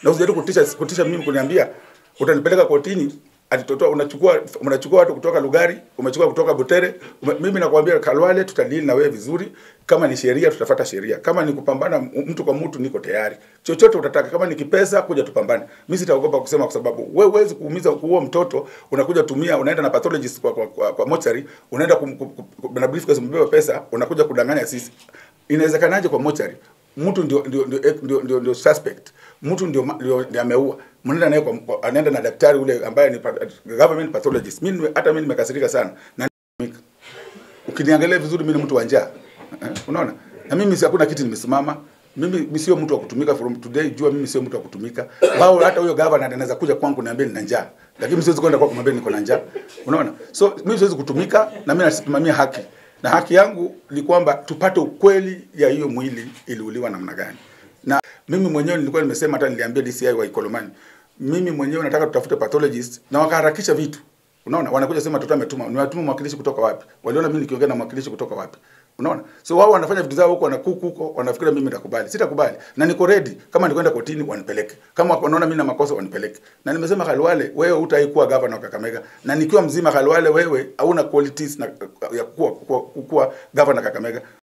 Na usijaribu kutisha mimi kuniambia utanipeleka kotini ati Toto unachukua watu kutoka Lugari, umechukua kutoka Butere. Mimi nakwambia Kalwale tutadili na wewe vizuri. Kama ni sheria tutafuata sheria. Kama ni kupambana mtu kwa mtu niko tayari. Chochote utataka, kama ni kipesa kuja tupambane. Mimi sitaogopa kusema kwa sababu wewe huwezi kuumiza kuua mtoto, unakuja tumia, unaenda na pathologist kwa mochari, unaenda na briefcase mbeba pesa, unakuja kudanganya sisi. Inawezekanaje kwa mochari? Mtu ndio suspect. Mtu ndio ameua. Mnaenda naye anaenda na daktari ule ambaye ni government pathologist. Hata mimi nimekasirika sana. Na ukiniangalia vizuri mimi ni mtu wa njaa. Unaona? Na mimi hakuna kitu nimesimama. Mimi sio mtu wa kutumika from today. Jua mimi sio mtu wa kutumika. Bao hata huyo governor anaweza kuja kwangu niambie nina njaa. Lakini mimi siwezi kwenda kwa kumwambia niko na njaa. Unaona? So mimi siwezi kutumika na mimi nasimamia haki. Na haki yangu ni kwamba tupate ukweli ya hiyo mwili iliuliwa namna gani. Na mimi mwenyewe nilikuwa nimesema, hata niliambia DCI wa Ikolomani, mimi mwenyewe nataka tutafute pathologist, na wakaharakisha vitu. Unaona, wanakuja sema Toto ametuma. Niwatuma mwakilishi kutoka wapi? Waliona mimi nikiongea na mwakilishi kutoka wapi? Unaona? So wao wanafanya vitu zao huko, wanakuku huko, wanafikira mimi nitakubali. Sitakubali. Na niko ready. Kama nikwenda kotini wanipeleke. Kama wanaona mimi na makosa wanipeleke. Na nimesema Khalwale, wewe hutaikuwa governor wa Kakamega. Na nikiwa mzima Khalwale, wewe hauna qualities na ya kuwa governor Kakamega.